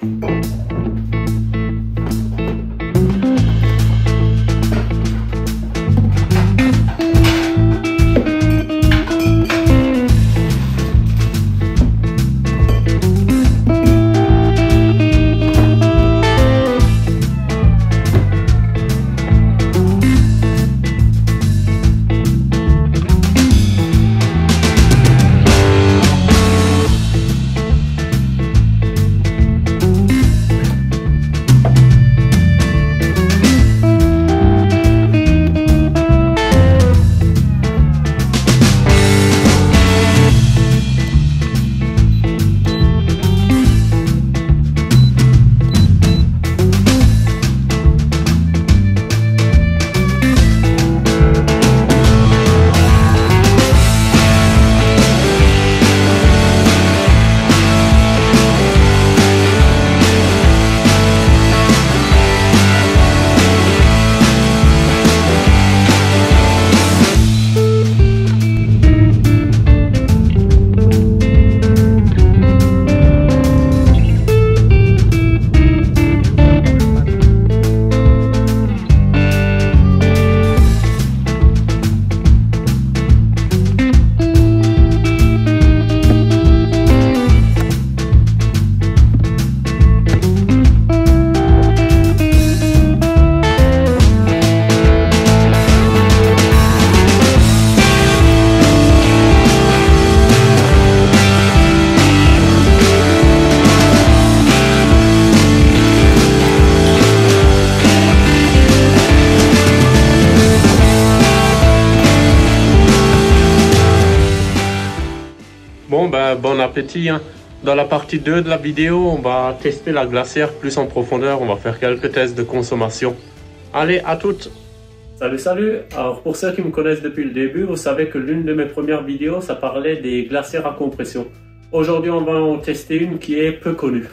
Bon, bon appétit, hein. Dans la partie 2 de la vidéo, on va tester la glacière plus en profondeur. On va faire quelques tests de consommation. Allez, à toutes! Salut, salut! Alors, pour ceux qui me connaissent depuis le début, vous savez que l'une de mes premières vidéos, ça parlait des glacières à compression. Aujourd'hui, on va en tester une qui est peu connue.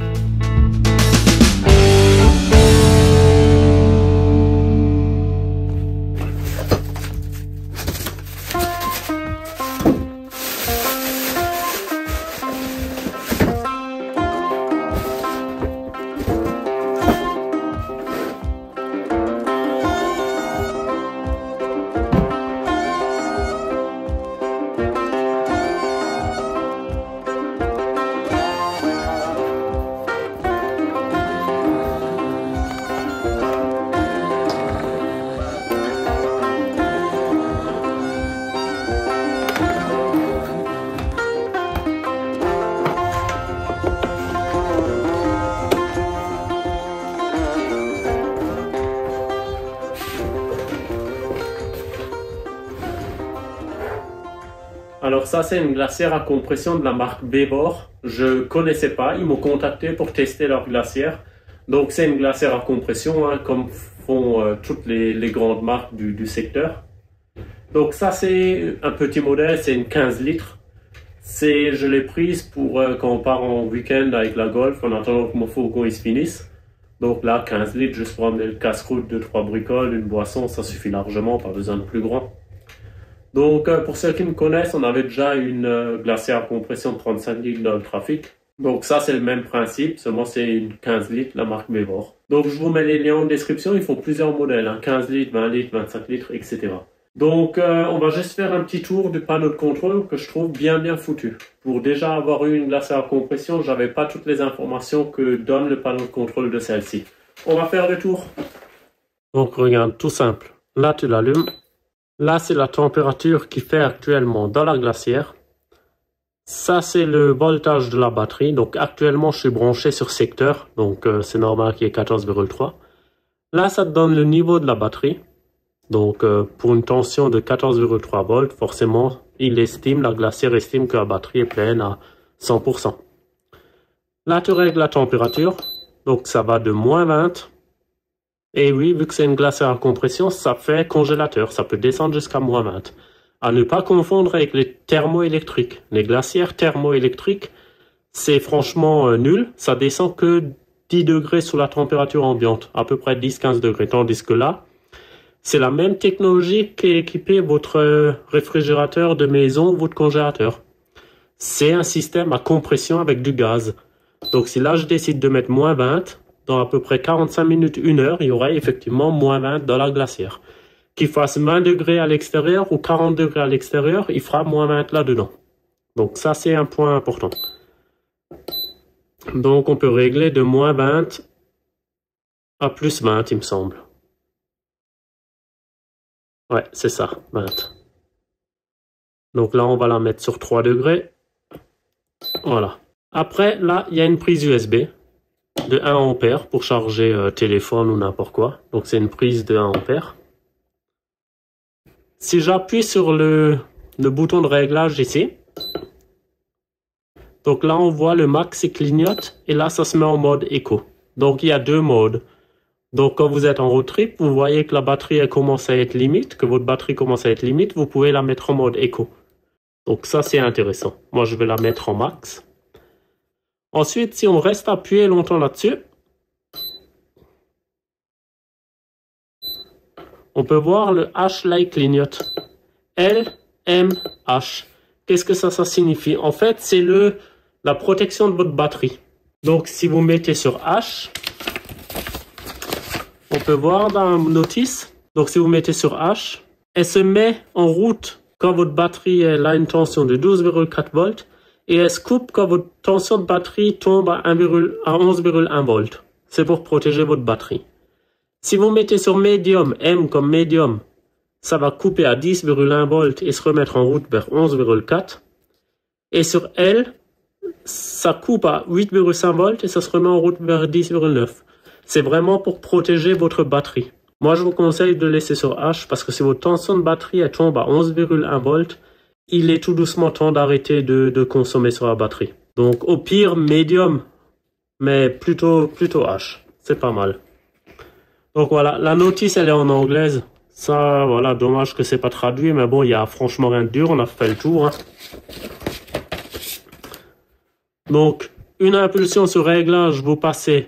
Alors ça, c'est une glacière à compression de la marque Bebor. Je connaissais pas, ils m'ont contacté pour tester leur glacière. Donc c'est une glacière à compression, hein, comme font toutes les grandes marques du secteur. Donc ça, c'est un petit modèle, c'est une 15 litres. Je l'ai prise pour quand on part en week-end avec la Golf, en attendant que mon fourgon il se finisse. Donc là, 15 litres, juste pour amener le casse-croûte, 2-3 bricoles, une boisson, ça suffit largement, pas besoin de plus grand. Donc, pour ceux qui me connaissent, on avait déjà une glacière à compression de 35 litres dans le trafic. Donc ça, c'est le même principe, seulement c'est une 15 litres, la marque Bebor. Donc, je vous mets les liens en description, ils font plusieurs modèles, hein, 15 litres, 20 litres, 25 litres, etc. Donc, on va juste faire un petit tour du panneau de contrôle que je trouve bien foutu. Pour déjà avoir eu une glacière à compression, j'avais pas toutes les informations que donne le panneau de contrôle de celle-ci. On va faire le tour. Donc, regarde, tout simple. Là, tu l'allumes. Là, c'est la température qu'il fait actuellement dans la glacière. Ça, c'est le voltage de la batterie. Donc, actuellement, je suis branché sur secteur. Donc, c'est normal qu'il y ait 14,3. Là, ça te donne le niveau de la batterie. Donc, pour une tension de 14,3 volts, forcément, la glacière estime que la batterie est pleine à 100%. Là, tu règles la température. Donc, ça va de moins 20. Et oui, vu que c'est une glacière à compression, ça fait congélateur. Ça peut descendre jusqu'à moins 20. À ne pas confondre avec les thermoélectriques. Les glacières thermoélectriques, c'est franchement nul. Ça descend que 10 degrés sous la température ambiante. À peu près 10-15 degrés. Tandis que là, c'est la même technologie qui est équipée votre réfrigérateur de maison, votre congélateur. C'est un système à compression avec du gaz. Donc si là je décide de mettre moins 20, dans à peu près 45 minutes, 1 heure, il y aura effectivement moins 20 dans la glacière. Qu'il fasse 20 degrés à l'extérieur ou 40 degrés à l'extérieur, il fera moins 20 là-dedans. Donc ça c'est un point important. Donc on peut régler de moins 20 à plus 20 il me semble. Ouais, c'est ça, 20. Donc là on va la mettre sur 3 degrés. Voilà. Après là il y a une prise USB de 1 ampère pour charger téléphone ou n'importe quoi. Donc c'est une prise de 1 ampère. Si j'appuie sur le bouton de réglage ici, donc là on voit le max qui clignote et là ça se met en mode éco. Donc il y a 2 modes. Donc quand vous êtes en road trip, vous voyez que la batterie elle commence à être limite, que votre batterie commence à être limite, vous pouvez la mettre en mode éco. Donc ça c'est intéressant. Moi je vais la mettre en max. Ensuite si on reste appuyé longtemps là-dessus, on peut voir le H là il clignote. L, M, H. Qu'est-ce que ça signifie? En fait c'est la protection de votre batterie. Donc si vous mettez sur H, on peut voir dans la notice, donc si vous mettez sur H, elle se met en route quand votre batterie elle a une tension de 12,4 volts et elle se coupe quand votre tension de batterie tombe à 11,1 volts. C'est pour protéger votre batterie. Si vous mettez sur Medium, M comme Medium, ça va couper à 10,1 volts et se remettre en route vers 11,4. Et sur L, ça coupe à 8,5 volts et ça se remet en route vers 10,9. C'est vraiment pour protéger votre batterie. Moi, je vous conseille de laisser sur H parce que si votre tension de batterie elle tombe à 11,1 volts, il est tout doucement temps d'arrêter de consommer sur la batterie. Donc, au pire, Medium, mais plutôt H. C'est pas mal. Donc voilà, la notice, elle est en anglaise. Ça, voilà, dommage que c'est pas traduit, mais bon, il y a franchement rien de dur, on a fait le tour. Hein. Donc, une impulsion sur réglage, vous passez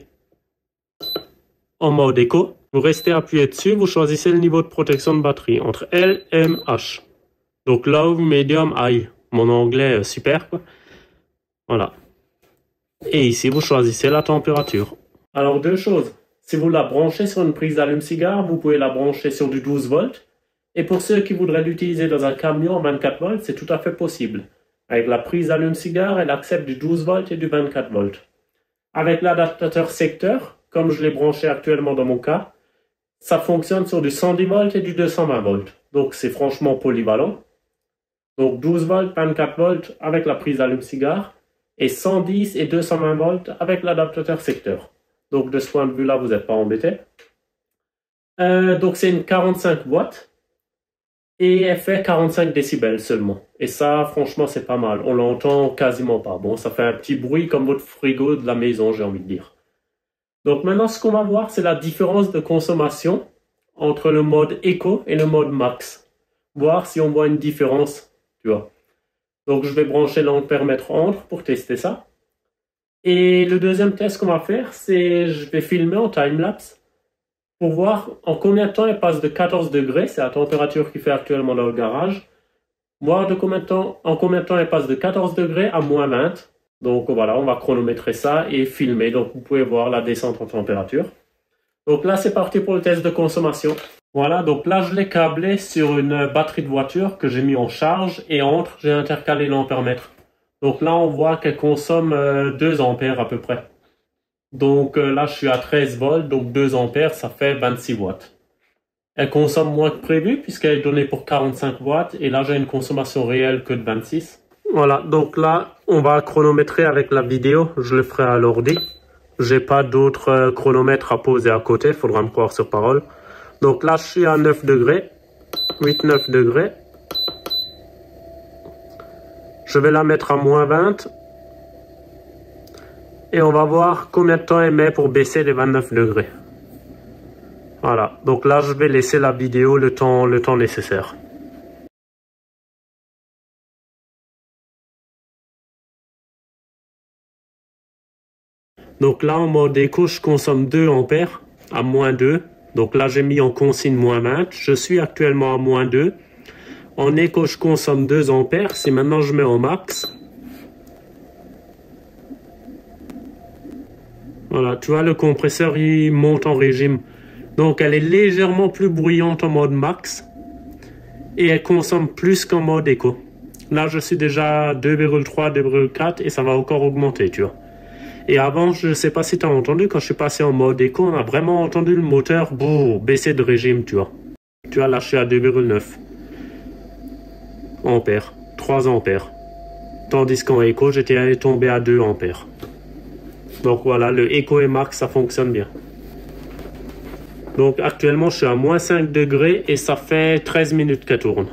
en mode éco. Vous restez appuyé dessus, vous choisissez le niveau de protection de batterie entre L, M, H. Donc low, medium, high. Mon anglais super quoi. Voilà. Et ici vous choisissez la température. Alors 2 choses. Si vous la branchez sur une prise d'allume-cigare, vous pouvez la brancher sur du 12 volts. Et pour ceux qui voudraient l'utiliser dans un camion 24 volts, c'est tout à fait possible. Avec la prise d'allume-cigare, elle accepte du 12 volts et du 24 volts. Avec l'adaptateur secteur, comme je l'ai branché actuellement dans mon cas, ça fonctionne sur du 110 volts et du 220 volts. Donc c'est franchement polyvalent. Donc 12 volts, 24 volts avec la prise d'allume-cigare et 110 et 220 volts avec l'adaptateur secteur. Donc de ce point de vue-là, vous n'êtes pas embêté. Donc c'est une 45 watts et elle fait 45 décibels seulement. Et ça, franchement, c'est pas mal. On l'entend quasiment pas. Bon, ça fait un petit bruit comme votre frigo de la maison, j'ai envie de dire. Donc maintenant, ce qu'on va voir, c'est la différence de consommation entre le mode Eco et le mode Max. Voir si on voit une différence, tu vois. Donc je vais brancher l'ampèremètre entre pour tester ça. Et le deuxième test qu'on va faire, c'est je vais filmer en time-lapse pour voir en combien de temps elle passe de 14 degrés, c'est la température qu'il fait actuellement dans le garage, voir en combien de temps elle passe de 14 degrés à moins 20. Donc voilà, on va chronométrer ça et filmer. Donc vous pouvez voir la descente en température. Donc là, c'est parti pour le test de consommation. Voilà, donc là, je l'ai câblé sur une batterie de voiture que j'ai mis en charge et entre, j'ai intercalé l'ampèremètre. Donc là, on voit qu'elle consomme 2 ampères à peu près. Donc là, je suis à 13 volts, donc 2 ampères, ça fait 26 watts. Elle consomme moins que prévu puisqu'elle est donnée pour 45 watts et là, j'ai une consommation réelle que de 26. Voilà, donc là, on va chronométrer avec la vidéo. Je le ferai à l'ordi. J'ai pas d'autre chronomètre à poser à côté, il faudra me croire sur parole. Donc là, je suis à 9 degrés, 8-9 degrés. Je vais la mettre à moins 20. Et on va voir combien de temps elle met pour baisser les 29 degrés. Voilà, donc là, je vais laisser la vidéo le temps nécessaire. Donc là, en mode éco, je consomme 2 ampères à moins 2. Donc là, j'ai mis en consigne moins 20. Je suis actuellement à moins 2. En éco, je consomme 2 ampères. Si maintenant je mets en max, Voilà, tu vois, le compresseur, il monte en régime. Donc, elle est légèrement plus bruyante en mode max. Et elle consomme plus qu'en mode éco. Là, je suis déjà à 2,3, 2,4 et ça va encore augmenter, tu vois. Et avant, je ne sais pas si tu as entendu, quand je suis passé en mode éco, on a vraiment entendu le moteur baisser de régime, tu vois. Tu vois, là, je suis à 2,9 ampères, 3 ampères. Tandis qu'en éco, j'étais tombé à 2 ampères. Donc voilà, le éco et max, ça fonctionne bien. Donc actuellement, je suis à moins 5 degrés et ça fait 13 minutes qu'elle tourne.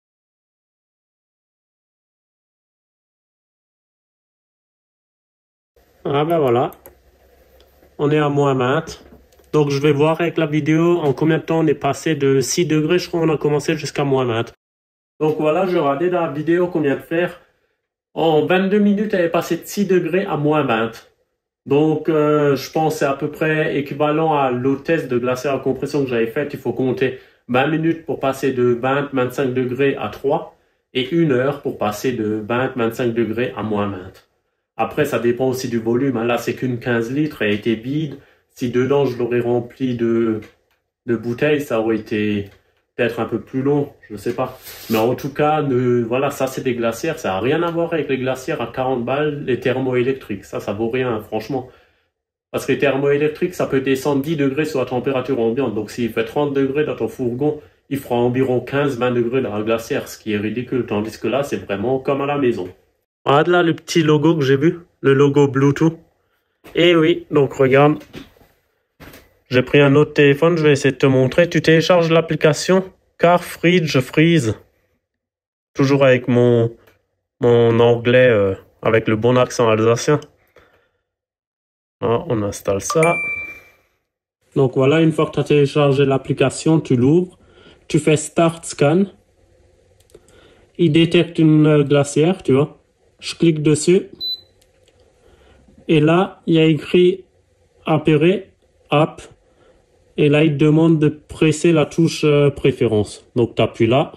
Ah ben voilà, on est à moins 20. Donc je vais voir avec la vidéo en combien de temps on est passé de 6 degrés, je crois qu'on a commencé jusqu'à moins 20. Donc voilà, je regardais dans la vidéo qu'on vient de faire. En 22 minutes, elle est passée de 6 degrés à moins 20. Donc je pense que c'est à peu près équivalent à l'autre test de glacière à compression que j'avais fait. Il faut compter 20 minutes pour passer de 20-25 degrés à 3 et 1 heure pour passer de 20-25 degrés à moins 20. Après, ça dépend aussi du volume. Là, c'est qu'une 15 litres, elle a été vide. Si dedans, je l'aurais rempli de bouteilles, ça aurait été peut-être un peu plus long, je ne sais pas. Mais en tout cas, voilà, ça, c'est des glacières. Ça n'a rien à voir avec les glacières à 40 balles, les thermoélectriques. Ça vaut rien, franchement. Parce que les thermoélectriques, ça peut descendre 10 degrés sur la température ambiante. Donc, s'il fait 30 degrés dans ton fourgon, il fera environ 15-20 degrés dans la glacière, ce qui est ridicule. Tandis que là, c'est vraiment comme à la maison. Regarde là le petit logo que j'ai vu, le logo Bluetooth. Et oui, donc regarde, j'ai pris un autre téléphone, je vais essayer de te montrer. Tu télécharges l'application Car Fridge Freeze. Toujours avec mon anglais, avec le bon accent alsacien. Ah, on installe ça. Donc voilà, une fois que tu as téléchargé l'application, tu l'ouvres. Tu fais Start Scan. Il détecte une glacière, tu vois. Je clique dessus. Et là, il y a écrit Appairer, App. Et là, il te demande de presser la touche préférence. Donc, tu appuies là.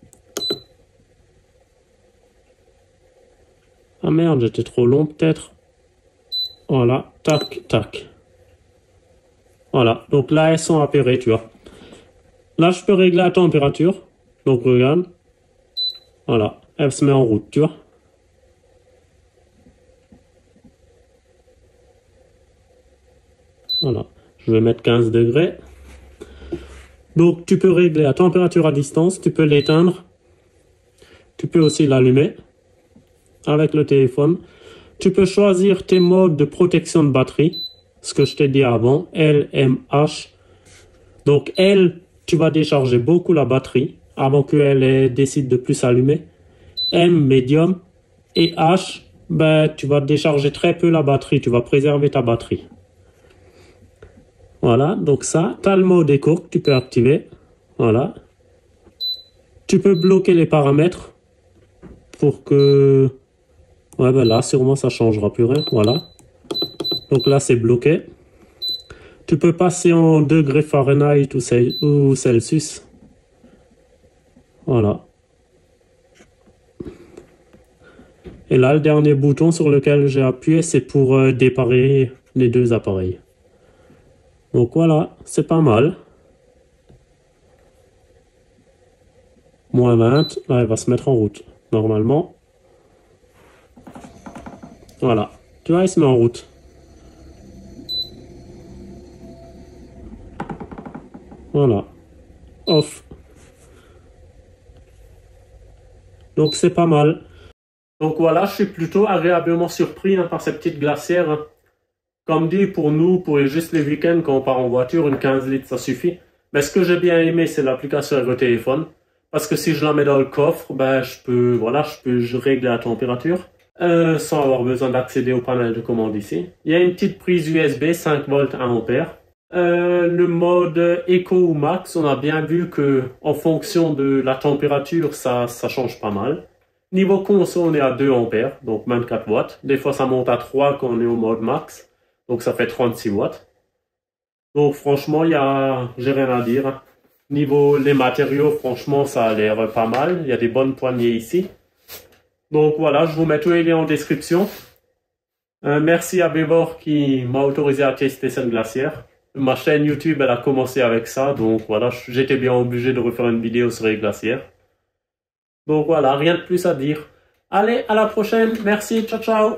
Ah merde, j'étais trop long peut-être. Voilà, tac, tac. Voilà, donc là, elles sont appairées, tu vois. Là, je peux régler la température. Donc, regarde. Voilà, elle se met en route, tu vois. Voilà, je vais mettre 15 degrés. Donc, tu peux régler la température à distance, tu peux l'éteindre. Tu peux aussi l'allumer avec le téléphone. Tu peux choisir tes modes de protection de batterie. Ce que je t'ai dit avant, L, M, H. Donc, L, tu vas décharger beaucoup la batterie avant qu'elle décide de plus s'allumer. M, médium. Et H, ben, tu vas décharger très peu la batterie. Tu vas préserver ta batterie. Voilà, donc ça, tu as le mode éco que tu peux activer. Voilà. Tu peux bloquer les paramètres pour que... Ouais, ben là, sûrement, ça changera plus rien. Voilà. Donc là, c'est bloqué. Tu peux passer en degrés Fahrenheit ou Celsius. Voilà. Et là, le dernier bouton sur lequel j'ai appuyé, c'est pour déparer les deux appareils. Donc voilà, c'est pas mal. Moins 20, là, elle va se mettre en route, normalement. Voilà, tu vois, elle se met en route. Voilà, off. Donc c'est pas mal. Donc voilà, je suis plutôt agréablement surpris par cette petite glacière. Comme dit, pour nous, pour juste les week-ends, quand on part en voiture, une 15 litres, ça suffit. Mais ce que j'ai bien aimé, c'est l'application avec le téléphone. Parce que si je la mets dans le coffre, ben, je peux régler la température. Sans avoir besoin d'accéder au panel de commande ici. Il y a une petite prise USB, 5 volts 1 ampère. Le mode Eco ou Max, on a bien vu que en fonction de la température, ça change pas mal. Niveau conso, on est à 2 ampères, donc 24 watts. Des fois, ça monte à 3 quand on est au mode Max. Donc, ça fait 36 watts. Donc, franchement, j'ai rien à dire. Niveau les matériaux, franchement, ça a l'air pas mal. Il y a des bonnes poignées ici. Donc, voilà, je vous mets tous les liens en description. Merci à Bébor qui m'a autorisé à tester cette glacière. Ma chaîne YouTube, elle a commencé avec ça, donc voilà, j'étais bien obligé de refaire une vidéo sur les glacières. Donc voilà, rien de plus à dire. Allez, à la prochaine. Merci, ciao, ciao.